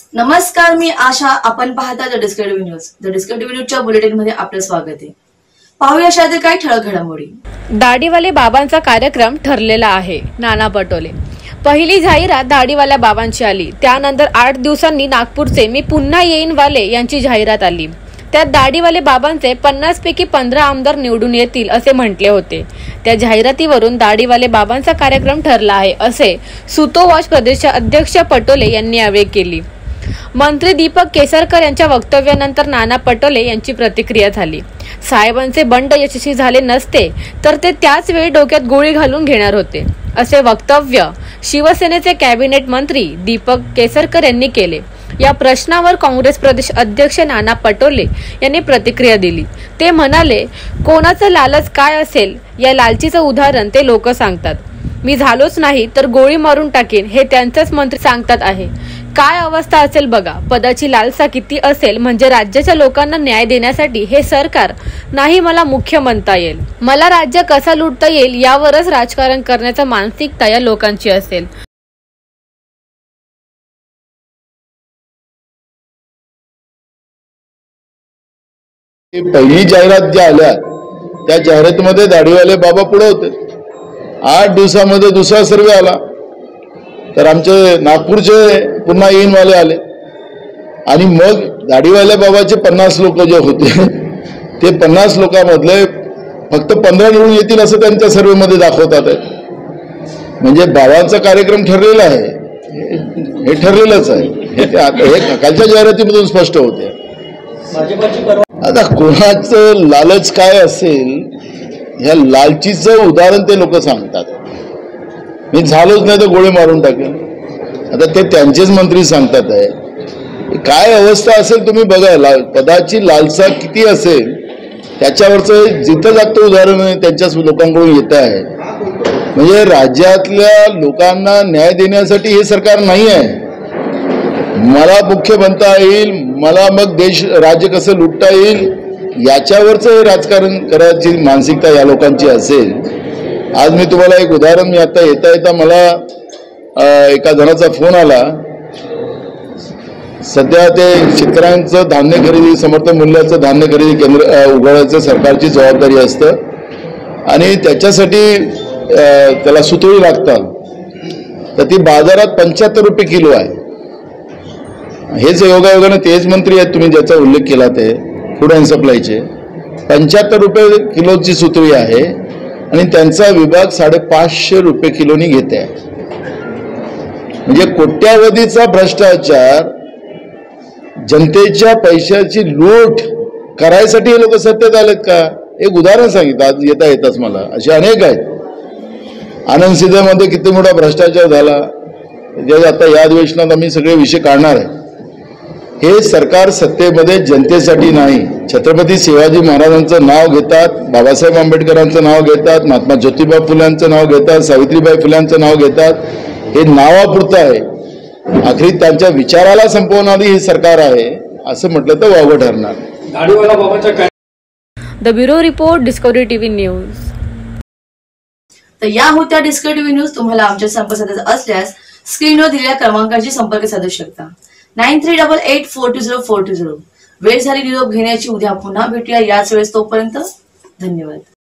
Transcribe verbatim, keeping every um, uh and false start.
नमस्कार, मी आशा. आपण पाहता the Discovery news. The Discovery न्यूजच्या बुलेटिन मध्ये आपलं स्वागत आहे. पाहूया अशातील काही ठळक घडामोडी. दाढीवाले बाबांचा कार्यक्रम ठरलेला आहे. नाना पटोले. पहिली जाहिरात दाढीवाल्या बाबांची आली. त्यानंतर आठ दिवसांनी नागपूरचे मी पुन्हा येईन वाले यांची जाहिरात आली. त्यात दाढीवाले बाबांचे पन्नास पैकी पंधरा आमदार निवडून येतील असे म्हटले होते. त्या जाहिरातीवरून दाढीवाले बाबांचा कार्यक्रम ठरला आहे असे सुतोवाच प्रदेशच्या अध्यक्ष पटोले यांनी यावेळी केली. मंत्री दीपक केसरकर यांच्या वक्तव्यानंतर नाना पटोले यांची प्रतिक्रिया झाली. साहेबांचे बंड यशस्वी झाले नसते तर ते त्याच वेळी डोक्यात गोळी घालून घेणार होते असे वक्तव्य शिवसेनेचे कॅबिनेट मंत्री दीपक केसरकर यांनी केले. या प्रश्नावर काँग्रेस प्रदेश अध्यक्ष नाना पटोले यांनी प्रतिक्रिया दिली. ते म्हणाले, कोणाचं लालच काय असेल या लालचीचं उदाहरण ते लोक सांगतात. मी झालोच नाही तर गोळी मारून टाकेन हे त्यांचेच मंत्री सांगतात आहे. काय अवस्था असेल बघा. पदाची लालसा किती असेल म्हणजे राज्याच्या लोकांना न्याय देण्यासाठी हे सरकार नाही मला मुख्य म्हणता येईल. मला राज्य कसा लुटता येईल यावरच राजकारण करण्याची मानसिकता या लोकांची असेल. पहिली जाहिरात ज्या आल्या त्या जाहिरातीमध्ये दाढीवाले बाबा पुढे होते. आठ दिवसामध्ये दुसरा सर्वे आला तर आमचे नागपूरचे पुन्हा येईन वाले आले आणि मग दाढीवाले बाबाचे पन्नास लोक जे होते ते पन्नास लोकांमधले फक्त पंधरा निवडून येतील असं त्यांच्या सर्वेमध्ये दाखवतात आहे. म्हणजे बाबांचा कार्यक्रम ठरलेला आहे, हे ठरलेलंच आहे. हे कालच्या जाहिरातीमधून स्पष्ट होते. आता कोणाचं लालच काय असेल ह्या लालचीचं उदाहरण ते लोक सांगतात. मी झालोच नाही तर गोळी मारून टाकेल. आता ते त्यांचेच मंत्री सांगतात आहे. काय अवस्था असेल तुम्ही बघा. पदाची लालसा किती असेल त्याच्यावरचं जिथं जागतं उदाहरण त्यांच्याच लोकांकडून येत आहे. म्हणजे राज्यातल्या लोकांना न्याय देण्यासाठी हे सरकार नाही आहे. मला मुख्य बनता येईल, मला मग देश राज्य कसं लुटता येईल याच्यावरचं राजकारण करायची मानसिकता या लोकांची असेल. आज मी तुम्हाला एक उदाहरण, मी आता येता येता मला एका जणाचा फोन आला. सध्या ते शेतकऱ्यांचं धान्य खरेदी, समर्थन मूल्याचं धान्य खरेदी केंद्र उघडायचं सरकारची जबाबदारी असतं आणि त्याच्यासाठी त्याला सुतळी लागतात. तर ती बाजारात पंच्याहत्तर रुपये किलो आहे. हेच योगायोगाने तेच मंत्री आहेत तुम्ही ज्याचा उल्लेख केला ते फूड अँड सप्लायचे. पंच्याहत्तर रुपये किलोची सुतळी आहे आणि त्यांचा विभाग साडेपाचशे रुपये किलोनी घेते आहे. म्हणजे कोट्यावधीचा भ्रष्टाचार, जनतेच्या पैशाची लूट करायसाठी हे लोक सत्तेत आलेत का? एक उदाहरण सांगितलं आज येता येताच मला. असे अनेक आहेत. आनंद सिद्धमध्ये किती मोठा भ्रष्टाचार झाला जे आता या अधिवेशनात आम्ही सगळे विषय काढणार आहे. हे सरकार सत्तेमध्ये जनतेसाठी नाही, छत्रपती शिवाजी महाराजांचं नाव घेतात, बाबासाहेब आंबेडकरांचं नाव घेतात, महात्मा ज्योतिबा फुल्यांचं नाव घेतात, सावित्रीबाई फुल्यांचं नाव घेतात. हे नावापुरतं आहे. आखरी त्यांच्या विचाराला संपवणारी ही सरकार आहे असं म्हटलं तर वावगं ठरणार. The bureau report, Discovery TV news. तर या होत्या डिस्कव्हरी टीव्ही न्यूज. तुम्हाला आमच्या संपर्क साधायचा असल्यास स्क्रीनवर दिलेल्या क्रमांकाशी संपर्क साधू शकता. Nine three double eight four two zero four two zero. वेळ झाली निरोप घेण्याची. उद्या पुन्हा भेटूया याच वेळेस. तोपर्यंत धन्यवाद.